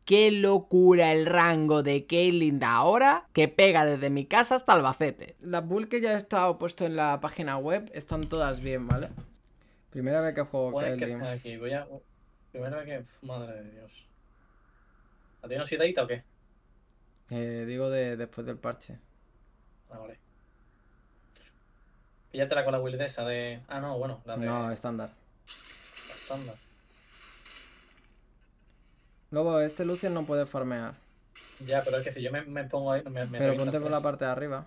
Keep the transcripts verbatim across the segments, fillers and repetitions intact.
Qué locura el rango de Caitlyn de ahora, que pega desde mi casa hasta Albacete. Las builds que ya he estado puesto en la página web están todas bien, ¿vale? Primera vez que juego Puede que Caitlyn. esté aquí. Voy a. Primera vez que. Uf, madre de Dios. ¿A ti no se te o qué? Eh, digo de después del parche. Ah, vale. Píllatela con la build esa de. Ah, no, bueno, la No, de. estándar. La estándar. Luego, este Lucian no puede farmear. Ya, pero es que si yo me, me pongo ahí, me, me Pero revienta ponte por la tres. parte de arriba.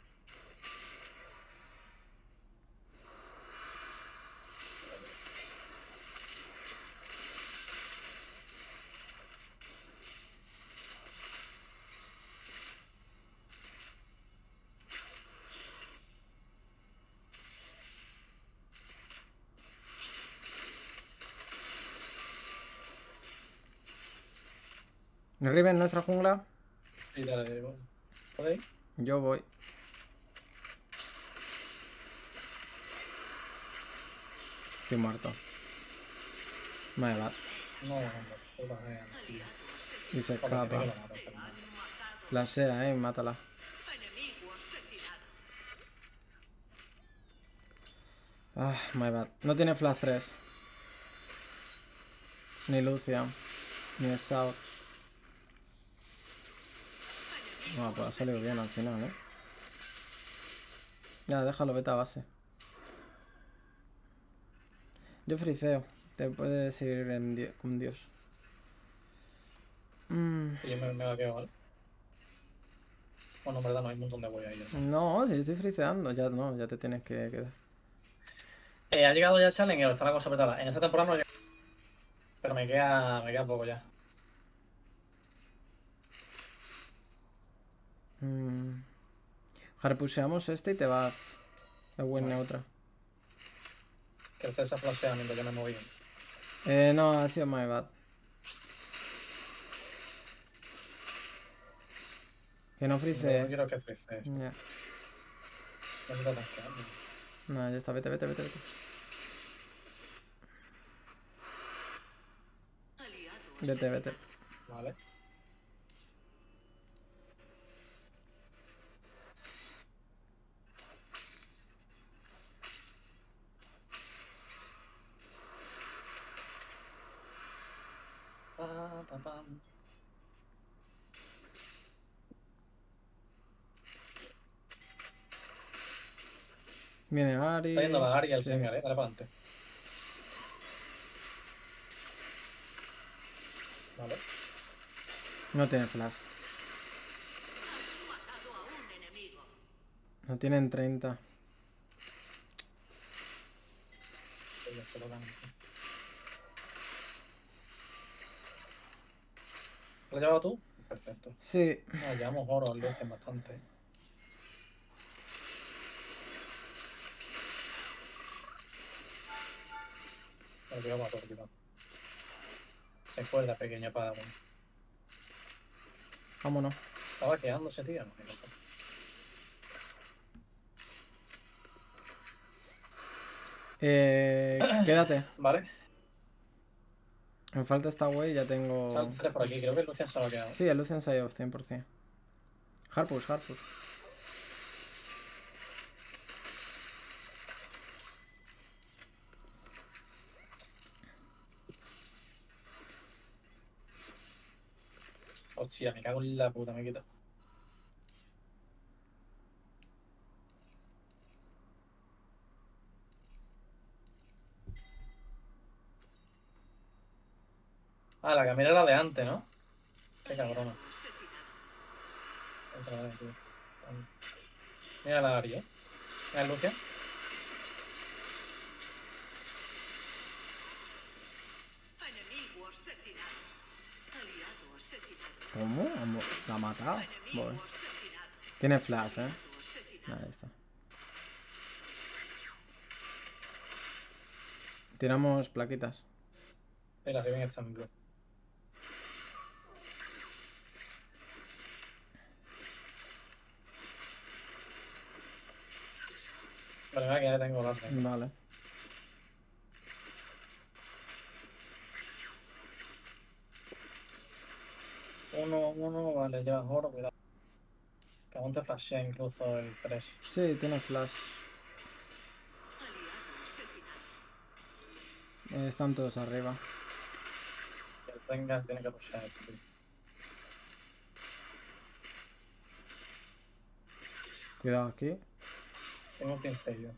Riven nuestra jungla. Y dale, ¿podéis? Yo voy. Estoy muerto. Me va. No, no, puta mierda, tío. Y se Joder, tiene escapa. que lo mato, pero no. La sea, eh, mátala. Ah, my bad. No tiene flash tres. Ni Lucian. Ni Scout. No, pues ha salido bien al final, eh. Ya, déjalo, vete a base. Yo friceo. Te puedes ir en di con Dios. Mm. Y yo me, me vaqueo, ¿vale? Bueno, en verdad no hay un montón de huellas ahí. No, si yo estoy friceando. Ya no, ya te tienes que quedar. Eh, ha llegado ya el Challenger, está la cosa apretada. En esta temporada no llega. Pero me queda, me queda poco ya. Mm. Harpuseamos este y te va de buen Vale. neutra. Que el César flashea mientras yo me moví. Eh, no, ha sido my bad. Que no Yo no frice. quiero que frice. Ya. No quiero tanquear. No, ya está, vete, vete, vete, vete. Vete, vete. Vale. Pa, pa, pam. Viene Ari. Está yendo la Ari al Sí. Rengar, eh. Dale para adelante. Vale. No tiene flash. No tienen treinta. ¿Lo has llevado tú? Perfecto. Sí. No, llevamos oro, lucen bastante. Pero que vamos a todo, se cuelga pequeña Padawan. Vámonos. Estaba quedándose, tío. No, Eh, quédate. Vale. Me falta esta wey y ya tengo... Sal tres por aquí. Creo que el Lucian se lo ha quedado. Sí, el Lucian se ha ido cien por cien. Harpus, Harpus. Hostia, me cago en la puta, me quito. Ah, la camina era de antes, ¿no? Qué cabrona. Otra vez, tío. Mira la Ari, ¿eh? Mira el Lucian. ¿Cómo? ¿La ha matado? Bueno. Tiene flash, eh. Ahí está. Tiramos plaquitas. Mira, si bien está en blue. Vale, mira que ya tengo la orden. Vale. Uno, uno, vale, llevas oro, cuidado. Que aún te flashea incluso el tres. Sí, tiene flash. Eh, están todos arriba. Que el Rengar tiene que rushear, tío. Cuidado aquí. Tengo pincel yo.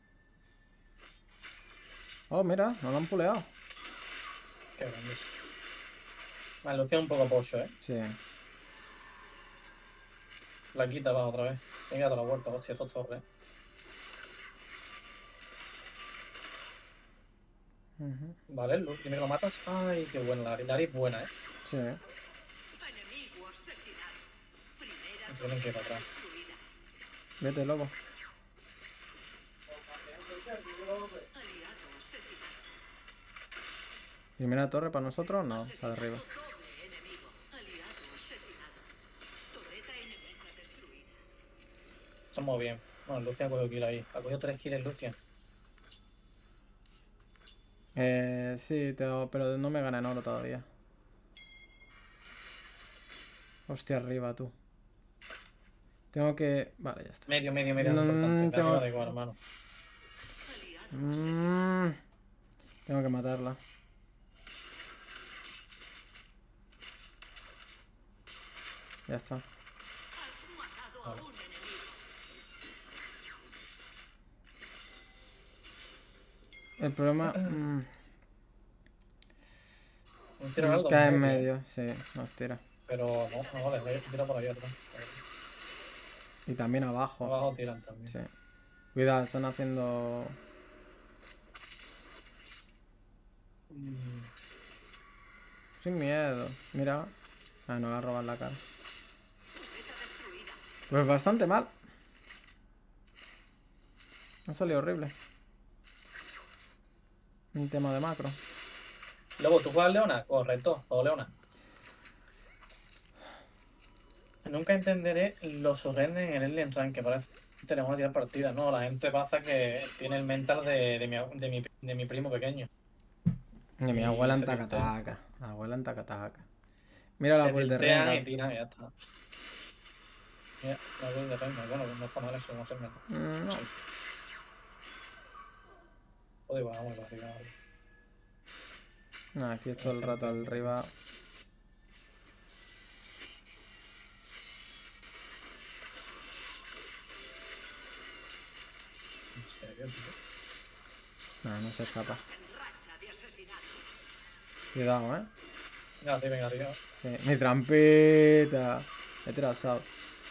Oh, mira, no lo han puleado. Qué grande. Vale, Luciano un poco pocho, ¿eh? Sí. La quita va otra vez. Venga, toda la vuelta, hostia, estos torres. Ujú. Vale, Lu, primero lo matas. Ay, qué buena la Lari es buena, ¿eh? Sí. Tienen que ir para atrás. Vete, loco. ¿Primera torre para nosotros? No, para arriba. Estamos bien. Bueno, Lucian ha cogido kill ahí. Ha cogido tres kills Lucian. Eh, sí, tengo, pero no me gana en oro todavía. Hostia, arriba, tú. Tengo que... Vale, ya está. Medio, medio, medio. No, Es importante. De tengo... arriba da igual, hermano. Mm, tengo que matarla. Ya está. Vale. El problema... mm, Un tiro alto. cae en medio, sí, nos tira. Pero no, no vale. Vaya, tira por ahí atrás. Y también abajo. Abajo tiran también. Sí. Cuidado, están haciendo... Mm, Sin miedo. Mira. Ah, no, va a robar la cara. Pues bastante mal. Ha salido horrible. Un tema de macro. Luego, ¿tú juegas Leona? Correcto, juego Leona. Nunca entenderé los surrenders en el Alien Rank, que parece que tenemos que tirar partidas. No, la gente pasa que tiene el mental de, de, mi, de, mi, de mi primo pequeño. Y mi Y abuela en se tiltea. tacataca. Abuela en tacataca. Mira la Se build de tiltean y Rengar. tiran y ya está. Mira, la build de Rengar. Bueno, no está mal eso, no sé. Mm, no. Sí. Joder, vamos para arriba. Vale. No, aquí es todo el rato arriba. En serio, tío. No, no se escapa. Cuidado, eh. Venga, arriba, venga, arriba. Sí. Mi trampita. He trazado.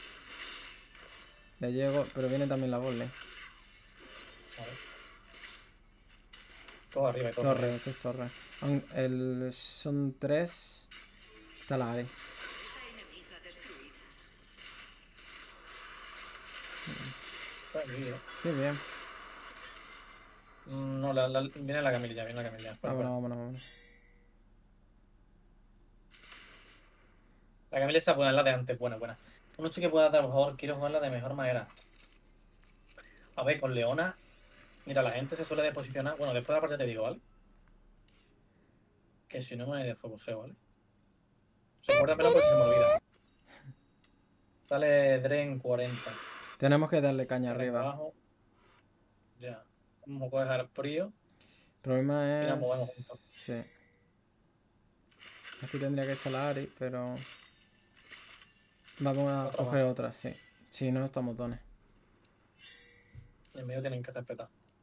Le llego, pero viene también la volley. Vale. Todo arriba y todo Torre, arriba. esto es torre. Aun- El, son tres. Está la Ari. Está aquí, eh. Sí, bien. No, la, la, viene la camilla, viene la camilla. Fuera, Vámonos, fuera. vámonos, vámonos. La camilla esa buena, es la de antes, buena, buena. No sé qué pueda dar, por favor, quiero jugarla de mejor manera. A ver, con Leona, mira, la gente se suele deposicionar. Bueno, después de la partida te digo, ¿vale? Que si no me desfocuseo, ¿vale? Recuérdamelo porque se me olvida. Sale Dren cuarenta. Tenemos que darle caña Dren arriba. abajo. Ya. Vamos a dejar frío El problema y nos es... movemos juntos. Sí. Aquí tendría que estar la Ari, pero... Vamos a Otra coger más. otra, sí. Si no, estamos dones. En medio tienen que respetar.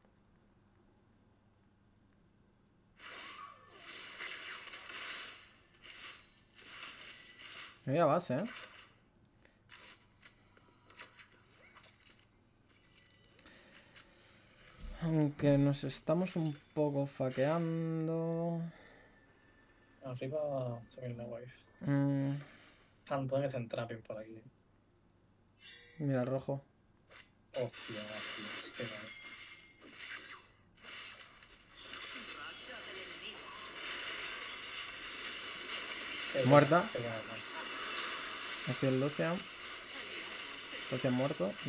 Me voy a base, ¿eh? Aunque nos estamos un poco faqueando... Arriba se viene una wave. Mm, Están pueden que se trapping por aquí. mira el rojo. Hostia, hostia. Qué mal. Qué Muerta. Qué bueno, man. Estoy en Lucian. Lucian muerto. No.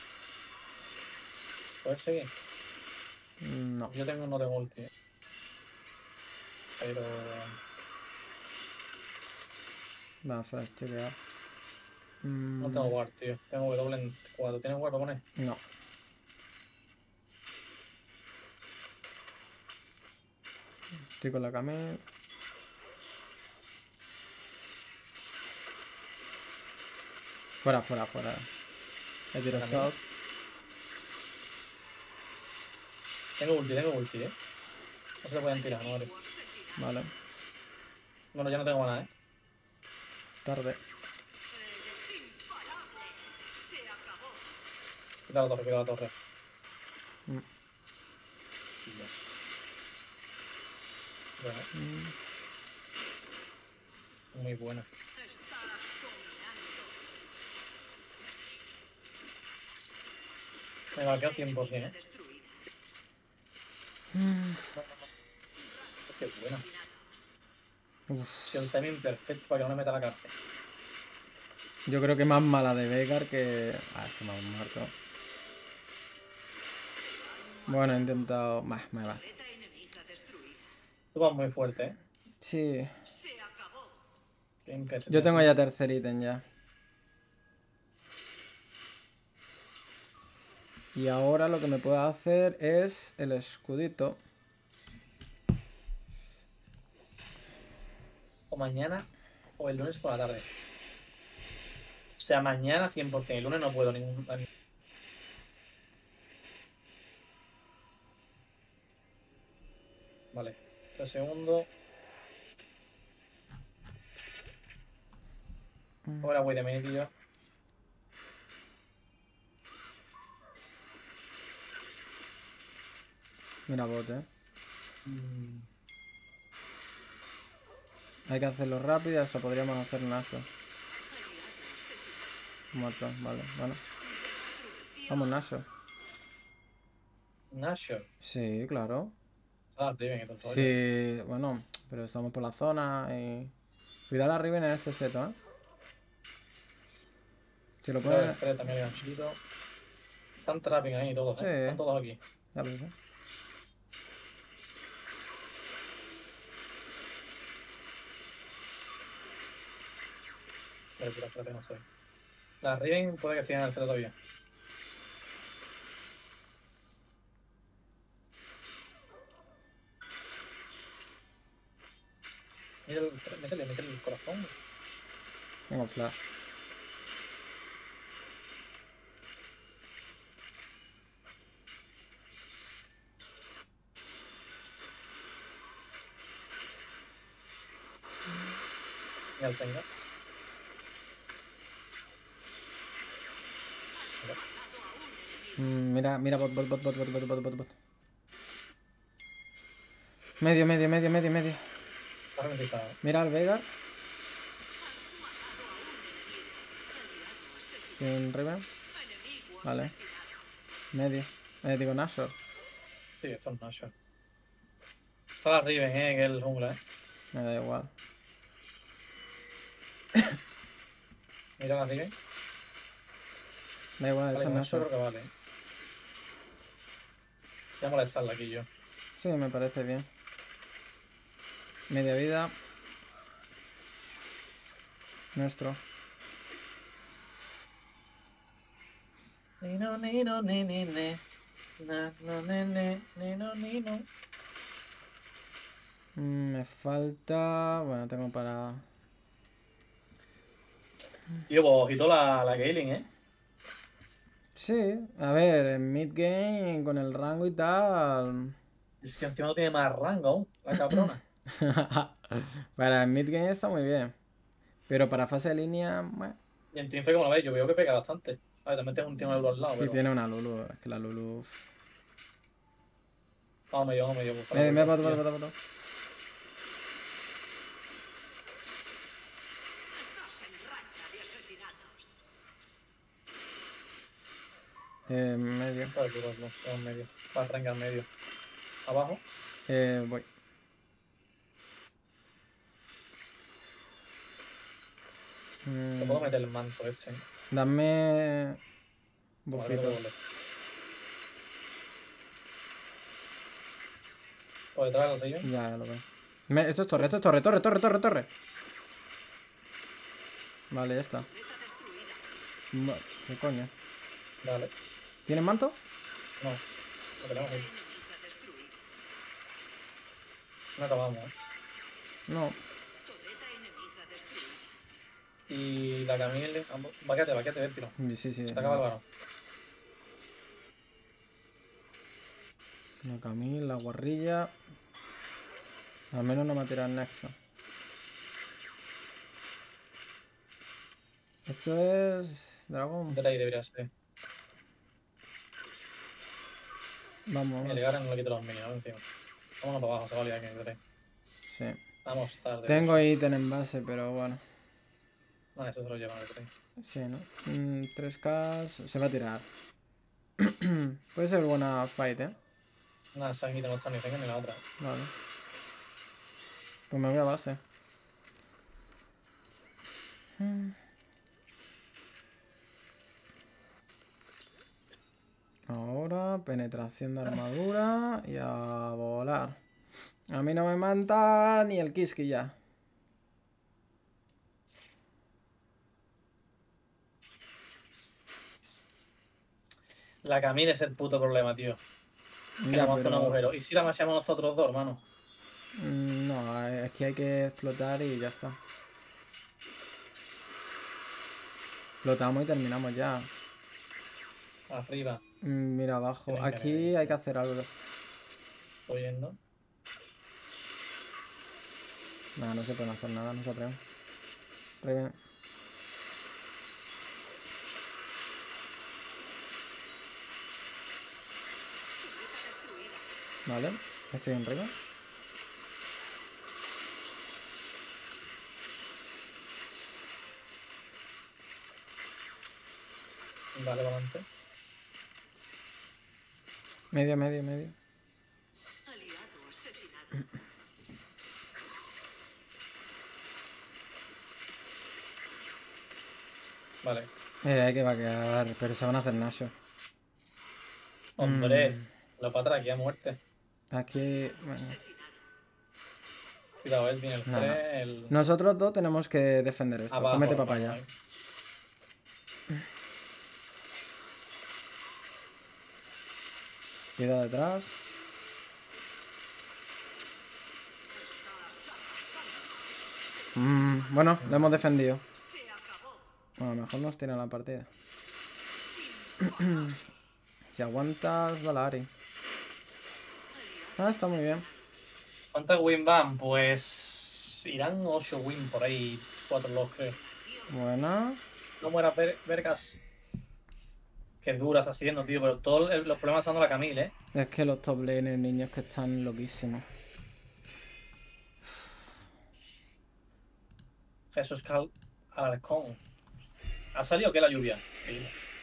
¿Puedes seguir? No. Yo tengo uno de multi. Pero. Va, flash, chequear. No Mm, tengo guard, tío. Tengo W en cuatro. ¿Tienes guard para poner? no. Estoy con la Camille. Fuera, fuera, fuera. He tirado Camille. shot. Tengo ulti, tengo ulti, eh. No se lo pueden tirar, no vale. Vale. Bueno, ya no tengo nada, eh. Tarde. Quita la torre, quita la torre. Mm. Y ya. Bueno, Mm. muy buena. Me vaqueo cien por cien, eh. Qué buena. Uf. Si el timing perfecto para que no me meta la cárcel. Yo creo que más mala de Veigar que... Ah, es que me han muerto. Bueno, he intentado... Bah, me va. Tú vas muy fuerte, eh. Sí. Qué impetu, Yo tío. tengo ya tercer ítem ya. Y ahora lo que me puedo hacer es el escudito. O mañana o el lunes por la tarde. O sea, mañana cien por cien. El lunes no puedo ningún... Vale. Tres segundos. Ahora voy de medio. Mira bot, eh. Mm. Hay que hacerlo rápido, hasta podríamos hacer un aso. Muerto, vale, bueno. Vamos, Naso. Nashor. Sí, claro. Ah, Riven y todo el rollo. Sí, bueno, pero estamos por la zona y... Cuidado la Riven en este seto, ¿eh? Si lo Cuidado, puedes... el Fred también ganchito. Están trapping ahí todos, Sí. ¿eh? Están todos aquí. Ya lo sé. Vale, tira, espérate, no soy. La Riven puede que sigan en el cero todavía. Mira el, métele, métele el corazón. Tengo flash. Ya lo tengo. Mm, mira, mira, bot, bot, bot, bot, bot, bot, bot, bot, bot. Medio, medio, medio, medio, medio. Está ralentizado. Mira al Veigar. Sin Riven. Vale. Medio. Eh, digo Nashor. Sí, esto es Nashor. Está la Riven, eh, que es el jungla, eh. Me da igual. Mira la Riven. Da igual, Vale, esta es con eso Nashor. creo que vale. Voy a molestarla aquí yo. Sí, me parece bien. Media vida. Nuestro. Ni no, ni no, ni ni ni. Na, no, ni ni, ni no, ni no. Mm, me falta... Bueno, tengo para... Tío, pues ojito la, la Galen, eh. Sí, a ver, en mid game con el rango y tal... Es que encima no tiene más rango aún, la cabrona. Para el mid game está muy bien. Pero para fase de línea... Bueno, Y en Teamfight, como lo veis, yo veo que pega bastante. A ver, también tengo un tío de al lado, sí pero... tiene una Lulu. Es que la Lulu... Vamos medio, vamos medio. Pues, Me, me, para- bot, bot, bot, bot. Eh, medio. Para que los- los- en medio. Para arrancar medio. Abajo. Eh, voy. Te Mm, puedo meter el manto este. dame... Vale, Bufito. doble. Por detrás del Riven. Ya, ya lo veo. Me- esto es torre, esto es torre, torre, torre, torre, torre. Vale, ya está. Va- ¿Qué coño? Dale. ¿Tienes manto? No, lo tenemos ahí. No acabamos, ¿eh? No. Y la Camille... Váquete, váquete, ven, tiro. Sí, sí. Se te acaba el varón. La Camille, la guarrilla. Al menos no me ha tirado el nexo. Esto es... Dragón. De ahí debería ser. Vamos. El Garen no le quito los minions encima. Vámonos para abajo, se va a liar aquí, Drake. Sí. Vamos tarde. Tengo ítem en base, pero bueno. No, eso se lo llevan el Drake. Sí, ¿no? Mm, tres K... Se va a tirar. Puede ser buena fight, ¿eh? Nada, esa aquí no está ni tenga ni la otra. Vale. Pues me voy a base. Mm. Ahora, penetración de armadura y a volar. A mí no me manta ni el Kiski ya. La Camille es el puto problema, tío. Que Ya, no hace un pero... agujero. ¿Y si la machamos nosotros dos, hermano? Mm, No, es que hay que explotar y ya está. Explotamos y terminamos ya. Arriba. Mm, Mira abajo. Tienen que Aquí venir. hay que hacer algo. Estoy yendo. No, no se puede hacer nada, no se atreve. Atreve. Vale, estoy en arriba. Vale, adelante. Medio, medio, medio. Aliado asesinado. Vale. Eh, hay que vaquear, pero se van a hacer Nasho. Hombre, Mm. la patra aquí a muerte. Aquí... Bueno. Asesinado. Cuidado, él viene el No, no. Fre, el... Nosotros dos tenemos que defender esto. abajo, Cómete abajo, papaya. ahí. Cuidado detrás. Mm, bueno, lo hemos defendido. Se acabó. Bueno, mejor nos tiran la partida. Si aguantas, dale a Ari. Ah, está muy bien. ¿Cuántas win van? Pues... irán ocho win por ahí. cuatro los creo. Buena. No mueras, ver vergas. Qué dura está siendo, tío. Pero todos el- los problemas están dando la Camille, ¿eh? Es que los top laners, niños, que están loquísimos. Jesús Cal Alarcón. ¿Ha salido qué la lluvia? Sí.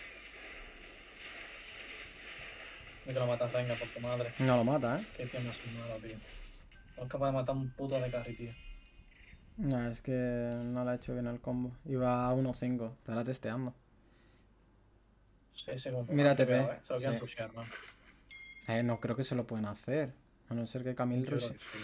Ni que lo matas, venga, por tu madre. No lo mata, ¿eh? Qué tío más malo, tío. No es capaz de matar un puto de carry, tío. No, es que no le ha hecho bien el combo. Iba a uno cinco. Estará testeando. Sí, sí, como Mira, T P. ¿eh? Se lo quieren Sí. pushear, ¿no? Eh, no creo que se lo pueden hacer. A no ser que Camille Yo creo rush. que sí.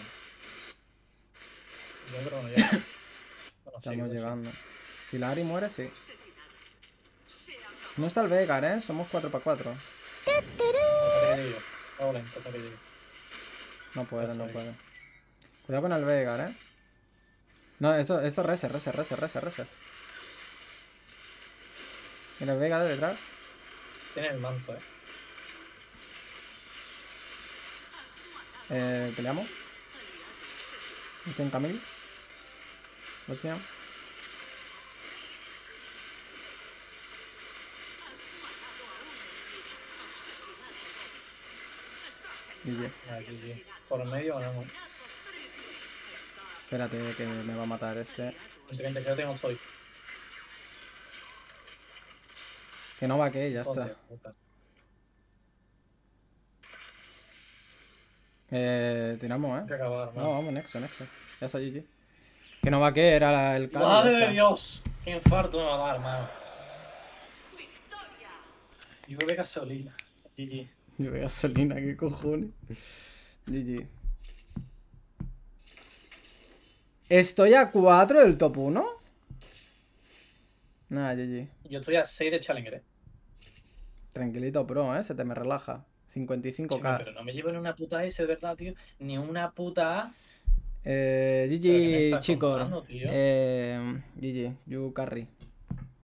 Yo creo que no llega. Bueno, sí, Estamos creo que sí. llegando. Si la Ari muere, sí. Asesinado. Se acabó. No está el Veigar, ¿eh? Somos cuatro para cuatro. Hasta que llegue yo. Hago lento hasta que llegue. No puede, no Estoy. puede. Cuidado con el Veigar, ¿eh? No, esto, esto rese, rese, rese, rese, rese. Mira el Veigar de detrás. Tiene el manto, eh. Eh, peleamos. Estoy en Camille. Lo tengo. G G. Aquí, sí. Por medio ganamos. Espérate que me va a matar este. Inteligente, que yo tengo soy. Que no va que ya está. Joder, puta. Eh, tiramos, Hay que ¿eh? acabar, No, hermano. vamos, Nexo, Nexo. Ya está G G. Que no va que era la- el carro. ¡Madre ya de está. Dios! ¡Qué infarto me va a dar, hermano! Victoria. Llueve gasolina. G G. Yo veo gasolina, qué cojones. G G. ¿Estoy a cuatro del top uno? Nada, G G. Yo estoy a seis de Challenger, eh. Tranquilito, pro, ¿eh? Se te me relaja. cincuenta y cinco Sí, K. pero no me llevo ni una puta S, de verdad, tío. Ni una puta A. Eh, ¿Pero qué me G G, estás chicos. contando, tío? Eh, G G, you carry.